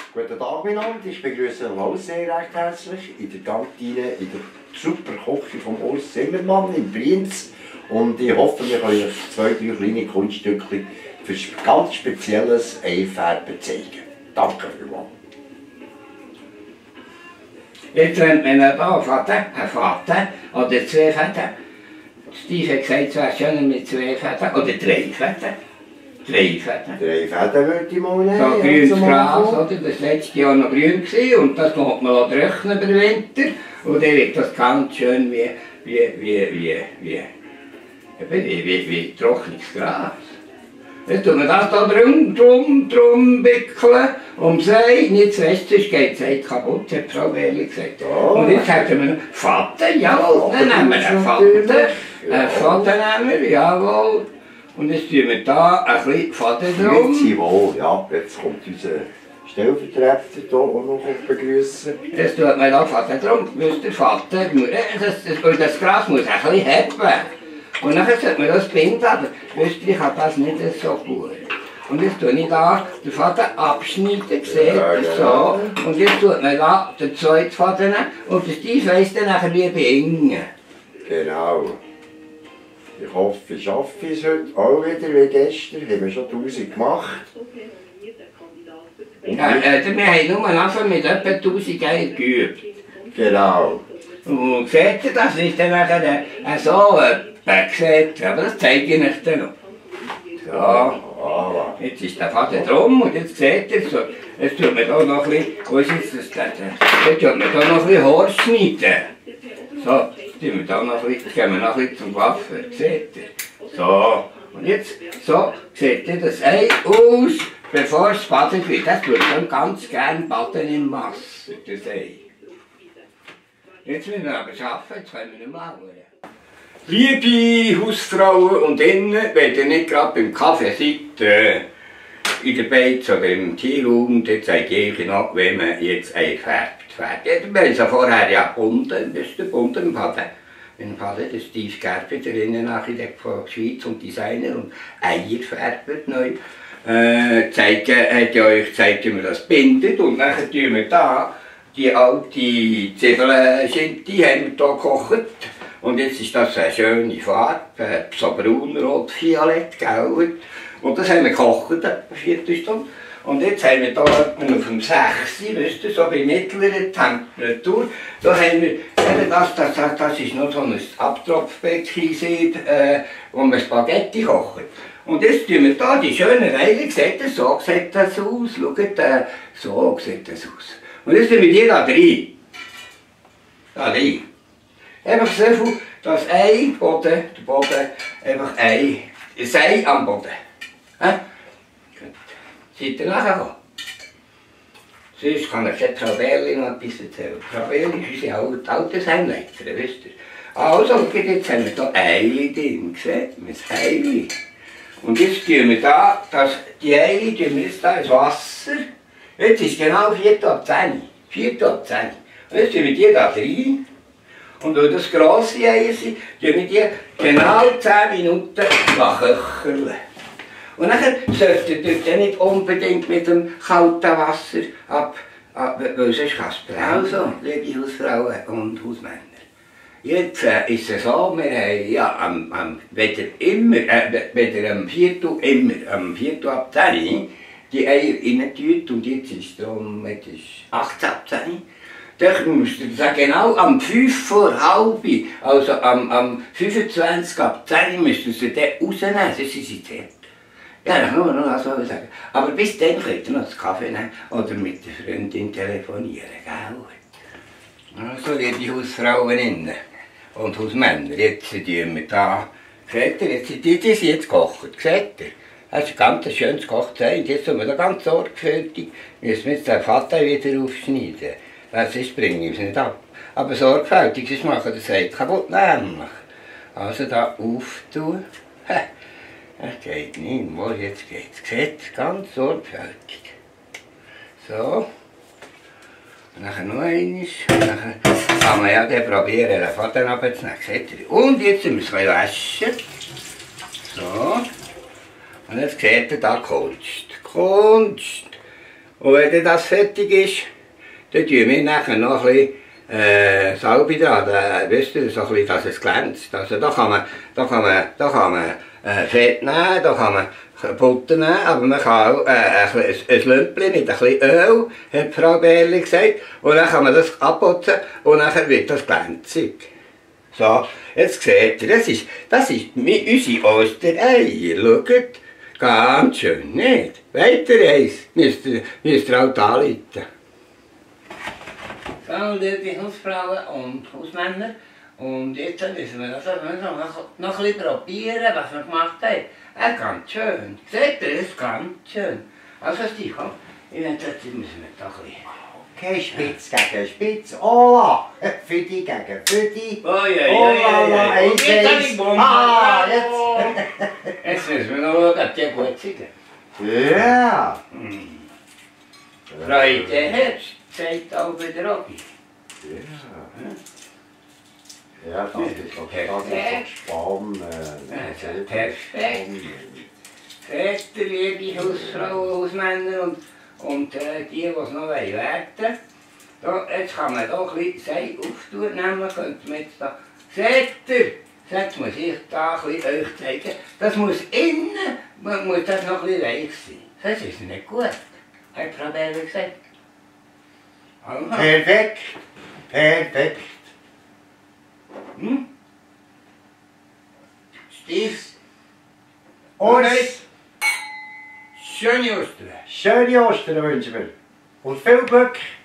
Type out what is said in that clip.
Guten Tag miteinander, ich begrüße Sie alle sehr recht herzlich in der Kantine, in der super Küche von Urs Zimmermann in Brienz. Und ich hoffe, wir können euch 2, 3 kleine Kunststückchen für ganz spezielles Eierfärben zeigen. Danke vielmals. Jetzt lernt man hier einen Faden oder 2 Fäden. Steve hat gesagt, es wäre schöner mit 2 Fäden oder 3 Fäden. 3 Fäden. 3 Fäden würde ich mal nehmen. So grünes Gras, oder? Das war letztes Jahr noch grün und das lässt man trocknen über den Winter. Und dann wird das ganz schön wie trockenes Gras. Jetzt tun wir das da drum wickeln, Ei, nicht zu fest, sonst geht das Ei kaputt, hat Frau Berli gesagt. Oh. Und jetzt hätten wir einen Faden, jawohl, dann nehmen wir einen Faden, jawohl. Und jetzt tun wir da ein bisschen Faden drum. Jawohl, ja, jetzt kommt unser Stellvertreter hier auch noch begrüßen. Jetzt tut man da Faden drum, wisst ihr, Faden, das Gras muss ein bisschen heben. Und dann sollte man das binden, aber wisst ihr, ich habe das nicht so gut. Und jetzt tue ich da den Faden abschneiden, seht ihr, so. Und jetzt tut man da den zweiten Faden und der Steve weiss dann nachher wie binden. Genau. Ich hoffe, ich schaffe es heute auch wieder wie gestern. Haben wir schon 1000 gemacht. Ja, wir haben nur Anfang mit etwa 1000 Eier geübt. Genau. Und seht ihr, das ist dann nachher so seht ihr, aber das zeige ich euch dann noch. So, jetzt ist der Faden drum und jetzt seht ihr, so, jetzt tut man da noch ein bisschen, wo ist jetzt das? Jetzt tut man da noch ein bisschen Horst schneiden. So, jetzt tun wir da noch ein bisschen, gehen wir noch ein bisschen zum Waffen, seht ihr. So, und jetzt, so, seht ihr das Ei aus, bevor es badet wird. Das tut man ganz gerne baden im Wasser, das Ei. Jetzt müssen wir aber arbeiten, jetzt können wir nicht mehr arbeiten. Liebe Hausfrauen und Innen, wenn ihr nicht gerade beim Kaffee seid, in der Beiz oder im Tierraum, dann zeige ich euch noch, wie man jetzt eingefärbt wird. Wir haben es ja vorher ja gebunden, das ist der Bunden im Faden. Im Faden, der Steve Gerber, der Innenarchitekt von der Schweiz und Designer und Eierfärber neu. Hat ja euch gezeigt, wie man das bindet und dann tun wir da die alte Zwiebelschinte haben wir hier gekocht. Und jetzt ist das eine schöne Farbe, so braun, rot, violett, gelb. Und das haben wir gekocht, etwa 4 Stunden. Und jetzt haben wir hier auf dem 6, wisst ihr, so bei mittlerer Temperatur, da haben wir, das ist noch so ein Abtropfbecken, wo man Spaghetti kocht. Und jetzt tun wir hier die schönen Reihen, so sieht das aus, schaut, so sieht das aus. Und jetzt tun wir die da rein. Da rein. Einfach so viel, das Ei, der Boden, einfach das Ei am Boden. Gut. Seid ihr nachher gekommen? Sonst kann ich Frau Berli noch etwas erzählen. Frau Berli ist unsere Altersheimleiterin, wisst ihr. Also, jetzt haben wir hier Ei drin, seht ihr, das Ei. Und jetzt tun wir da, die Ei tun wir jetzt da ins Wasser. Jetzt ist genau 4:10. 4:10. Und jetzt tun wir die da rein. Und weil das grosse Eier sind, tun wir die genau 10 Minuten köcheln. Und dann solltet ihr dann nicht unbedingt mit dem kalten Wasser weil sonst kann es brennen. Also, liebe Hausfrauen und Hausmänner. Jetzt ist es so, wir haben ja weder am 4:10 die Eier reintun und jetzt ist es um 18:10. Dann müsst ihr sagen, genau am 5:30, also am 25:10 müsst ihr sie dann rausnehmen, sonst sind sie zart. Ja, das muss man noch so sagen. Aber bis dann könnt ihr noch das Kaffee nehmen oder mit der Freundin telefonieren, gell? Also, liebe Hausfrauen und Hausmänner, jetzt tun wir da, seht ihr, die sind jetzt gekocht, seht ihr? Das ist ein ganz schönes Kochzeit. Jetzt müssen wir da ganz sorgfältig, müssen wir jetzt den Faden wieder aufschneiden. Sonst bringe ich es nicht ab. Aber sorgfältig, sonst machen das Ei kaputt, nämlich. Also da auftun. Das geht nicht, wo jetzt geht es. Seht, ganz sorgfältig. So. Und dann noch eines. Und dann kann man ja dann probieren, den Faden abzunehmen. Seht ihr? Und jetzt müssen wir waschen. So. Und jetzt seht ihr da Kunst. Kunst. Und wenn das fertig ist, dann tun wir nachher noch ein bisschen Salbe dran, wisst ihr, so ein bisschen, dass es glänzt. Also da kann man Fett nehmen, da kann man Butter nehmen, aber man kann auch ein Lümpchen mit ein bisschen Öl, hat Frau Bärli gesagt, und dann kann man das abputzen und dann wird das glänzig. So, jetzt seht ihr, das ist unsere Ostereier, schaut, ganz schön, nicht? Weiter eins, müsst ihr auch anrufen. So, liebe Hausfrauen und Hausmänner, und jetzt müssen wir noch ein bisschen probieren, was wir gemacht haben. Ganz schön. Seht ihr, es ist ganz schön. Also Steve, komm, jetzt müssen wir da ein bisschen... Okay, Spitz gegen Spitz. Ola! Füdi gegen Füdi. Ola, eins, eins. Ah, jetzt! Jetzt müssen wir noch schauen, ob die gut sind. Ja! Freude herrscht, sagt auch bei der Robby. Ja, das ist doch spannend. Perfekt. Seht ihr, liebe Hausfrauen, Hausmänner und die es noch werden wollen. Jetzt kann man hier ein bisschen Sei auftun, nämlich könnte man jetzt da... Seht ihr? Jetzt muss ich da ein bisschen euch zeigen. Das muss innen, muss das noch ein bisschen weich sein. Das ist nicht gut, hat Frau Bärli gesagt. Aha. Perfekt. Perfekt. Hm? Steve? Und schöne Ostern. schöne Ostern wünschen wir. Und viel Glück.